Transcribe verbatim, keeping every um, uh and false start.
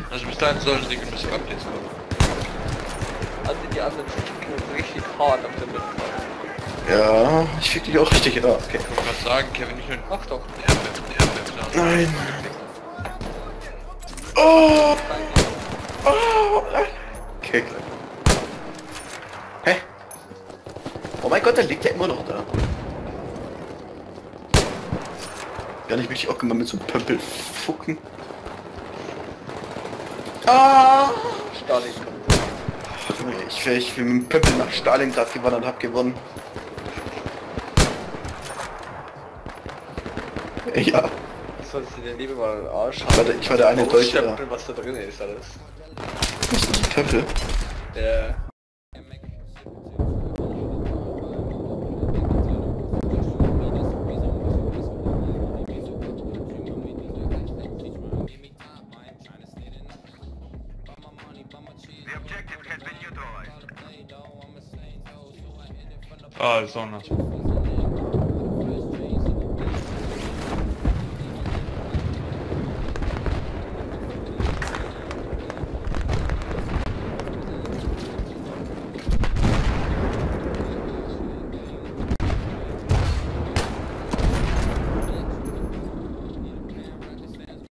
Also bis dahin sollten die ein bisschen Updates kommen. Also die anderen sind richtig hart auf der Mitte. Ja, ich fick dich auch richtig. Ja, okay. Ich wollte gerade sagen, Kevin, nicht nur Mach doch. der Map, der Map, der Nein. Oh! Oh! Okay. Hä? Oh mein Gott, da liegt der immer noch da. Gar nicht wirklich auch immer mit so einem Pömpel fucken. Ah! Stalin. Ich wäre ich bin mit dem Pömpel nach Stalingrad gewandert und hab gewonnen. Ja. Sollst du den lieber mal anschauen? Ich war der, ich war der eine Deutsche da. Was da drin ist alles. Was ist das, Pömpel? Der... Ah, ist auch noch.